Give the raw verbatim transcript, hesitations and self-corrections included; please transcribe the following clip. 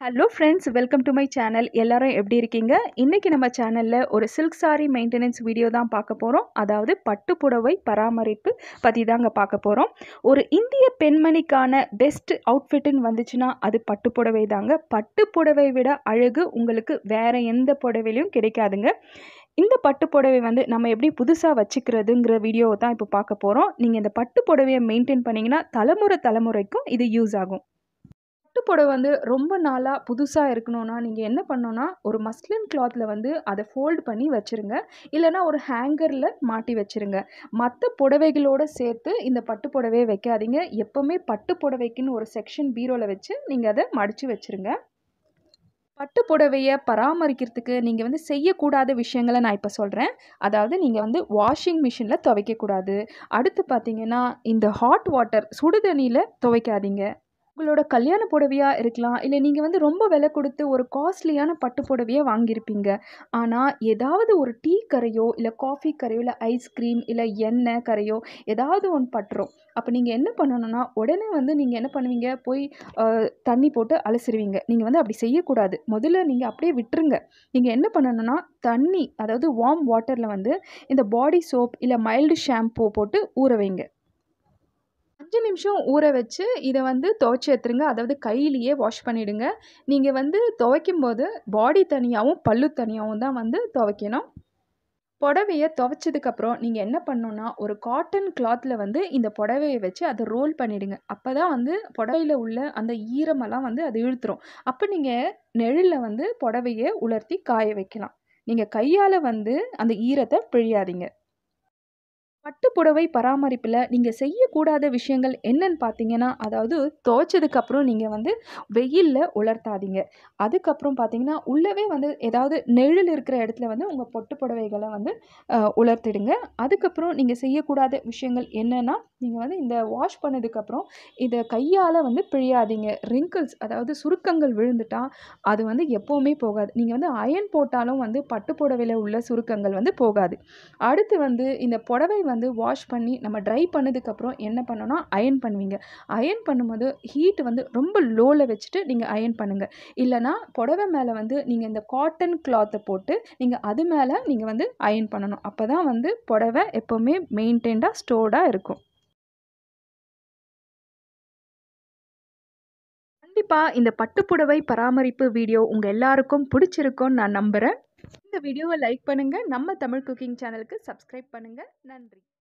Hello friends, welcome to my channel. எல்லாரும் எப்படி இருக்கீங்க? இன்றைக்கி நம்ம சேனலில் ஒரு சில்க் சாரி மெயின்டெனன்ஸ் வீடியோ தான் பார்க்க போகிறோம். அதாவது பட்டு புடவை பராமரிப்பு பற்றி தாங்க பார்க்க போகிறோம். ஒரு இந்திய பெண்மணிக்கான பெஸ்ட் அவுட்ஃபிட்டுன்னு வந்துச்சுன்னா அது பட்டு புடவை தாங்க. பட்டு புடவை விட அழகு உங்களுக்கு வேறு எந்த புடவையிலையும் கிடைக்காதுங்க. இந்த பட்டு புடவை வந்து நம்ம எப்படி புதுசாக வச்சுக்கிறதுங்கிற வீடியோவை தான் இப்போ பார்க்க போகிறோம். நீங்கள் இந்த பட்டு புடவையை மெயின்டைன் பண்ணிங்கன்னா தலைமுறை தலைமுறைக்கும் இது யூஸ் ஆகும். பட்டு புடவை வந்து ரொம்ப நாளாக புதுசாக இருக்கணும்னா நீங்கள் என்ன பண்ணணும்னா, ஒரு மஸ்லின் கிளாத்தில் வந்து அதை ஃபோல்டு பண்ணி வச்சுருங்க. இல்லைனா ஒரு ஹேங்கரில் மாட்டி வச்சுருங்க. மற்ற புடவைகளோடு சேர்த்து இந்த பட்டு புடவையை வைக்காதீங்க. எப்போவுமே பட்டு புடவைக்குன்னு ஒரு செக்ஷன் பீரோவில் வச்சு நீங்கள் அதை மடித்து வச்சுருங்க. பட்டு புடவையை பராமரிக்கிறதுக்கு நீங்கள் வந்து செய்யக்கூடாத விஷயங்களை நான் இப்போ சொல்கிறேன். அதாவது நீங்கள் வந்து வாஷிங் மிஷினில் துவைக்கக்கூடாது. அடுத்து பார்த்தீங்கன்னா, இந்த ஹாட் வாட்டர் சுடு தண்ணியில் துவைக்காதீங்க. உங்களோட கல்யாண புடவையாக இருக்கலாம், இல்லை நீங்கள் வந்து ரொம்ப விலை கொடுத்து ஒரு காஸ்ட்லியான பட்டு புடவையை வாங்கியிருப்பீங்க. ஆனால் ஏதாவது ஒரு டீ கரையோ இல்லை காஃபி கரையோ இல்லை ஐஸ்கிரீம் இல்லை எண்ணெய் கரையோ ஏதாவது ஒன்று பட்டுரும். அப்போ நீங்கள் என்ன பண்ணணும்னா, உடனே வந்து நீங்கள் என்ன பண்ணுவீங்க, போய் தண்ணி போட்டு அலசிடுவீங்க. நீங்கள் வந்து அப்படி செய்யக்கூடாது. முதல்ல நீங்கள் அப்படியே விட்டுருங்க. நீங்கள் என்ன பண்ணணும்னா, தண்ணி அதாவது வார்ம் வாட்டரில் வந்து இந்த பாடி சோப் இல்லை மைல்டு ஷாம்பூ போட்டு ஊற வைங்க. அஞ்சு நிமிஷம் ஊற வச்சு இதை வந்து துவைச்சி எடுத்துருங்க. அதாவது கையிலேயே வாஷ் பண்ணிவிடுங்க. நீங்கள் வந்து துவைக்கும்போது பாடி தனியாகவும் பல்லு தனியாகவும் தான் வந்து துவைக்கணும். புடவையை துவைச்சதுக்கப்புறம் நீங்கள் என்ன பண்ணணுன்னா, ஒரு காட்டன் கிளாத்தில் வந்து இந்த புடவையை வச்சு அதை ரோல் பண்ணிவிடுங்க. அப்போ தான் வந்து புடவையில் உள்ள அந்த ஈரமெல்லாம் வந்து அது இழுத்துரும். அப்போ நீங்கள் நிழலில் வந்து புடவையை உலர்த்தி காய வைக்கலாம். நீங்கள் கையால் வந்து அந்த ஈரத்தை பிழியாதீங்க. பட்டு புடவை பராமரிப்பில் நீங்கள் செய்யக்கூடாத விஷயங்கள் என்னன்னு பார்த்தீங்கன்னா, அதாவது துவைச்சதுக்கப்புறம் நீங்கள் வந்து வெயிலில் உலர்த்தாதீங்க. அதுக்கப்புறம் பார்த்தீங்கன்னா, உள்ளவே வந்து ஏதாவது நிழல் இருக்கிற இடத்துல வந்து உங்கள் பட்டு புடவைகளை வந்து உலர்த்திடுங்க. அதுக்கப்புறம் நீங்கள் செய்யக்கூடாத விஷயங்கள் என்னென்னா, நீங்கள் வந்து இந்த வாஷ் பண்ணதுக்கப்புறம் இதை கையால் வந்து பிழியாதீங்க. ரிங்கிள்ஸ் அதாவது சுருக்கங்கள் விழுந்துட்டால் அது வந்து எப்போவுமே போகாது. நீங்கள் வந்து அயன் போட்டாலும் வந்து பட்டு புடவையில் உள்ள சுருக்கங்கள் வந்து போகாது. அடுத்து வந்து இந்த புடவை வந்து வாஷ் பண்ணி நம்ம ட்ரை பண்ணதுக்கப்புறம் என்ன பண்ணணும்னா, அயன் பண்ணுவீங்க. அயன் பண்ணும்போது ஹீட் வந்து ரொம்ப லோவில் வச்சுட்டு நீங்கள் அயன் பண்ணுங்கள். இல்லைனா புடவை மேலே வந்து நீங்கள் இந்த காட்டன் கிளாத்தை போட்டு நீங்கள் அது மேலே நீங்கள் வந்து அயன் பண்ணணும். அப்போ தான் வந்து புடவை எப்போவுமே மெயின்டைன்டாக ஸ்டோர்டாக இருக்கும். கண்டிப்பாக இந்த பட்டு புடவை பராமரிப்பு வீடியோ உங்கள் எல்லாருக்கும் பிடிச்சிருக்கும்னு நான் நம்புகிறேன். இந்த வீடியோவை லைக் பண்ணுங்கள். நம்ம தமிழ் குக்கிங் சேனலுக்கு சப்ஸ்கிரைப் பண்ணுங்கள். நன்றி.